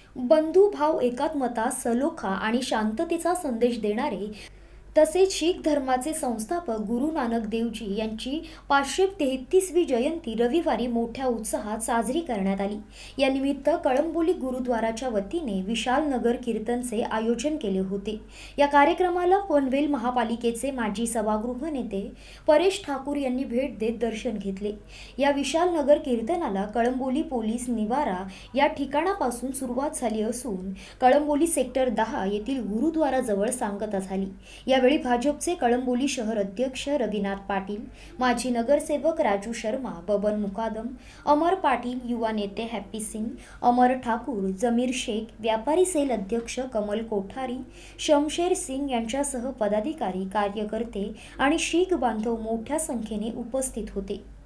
बंधुभाव, एकात्मता, सलोखा आणि शांततेचा संदेश देणारे तसेच शीख धर्माचे संस्थापक गुरु नानक देवजी यांची 533वी जयंती रविवारी मोठ्या उत्साहात साजरी करण्यात आली। या निमित्त कळंबोली गुरुद्वाराच्या वतीने विशाल नगर कीर्तनचे आयोजन केले होते। या कार्यक्रमाला पनवेल महापालिकेचे माजी सभागृह नेते परेश ठाकूर यांनी भेट देत दर्शन घेतले। या विशाल नगर कीर्तनाला कळंबोली पोलीस निवारा या ठिकाणापासून सुरुवात झाली असून कळंबोली सेक्टर 10 येथील गुरुद्वाराजवळ सांगता झाली। यावेळी भाजपचे कळंबोली शहर अध्यक्ष रविनाथ पाटील, माजी नगरसेवक राजू शर्मा, बबन मुकादम, अमर पाटील, युवा नेते हॅप्पी सिंग, अमर ठाकूर, जमीर शेख, व्यापारी सेल अध्यक्ष कमल कोठारी, शमशेर सिंग यांच्यासह पदाधिकारी, कार्यकर्ते आणि शीख बांधव मोठ्या संख्येने उपस्थित होते।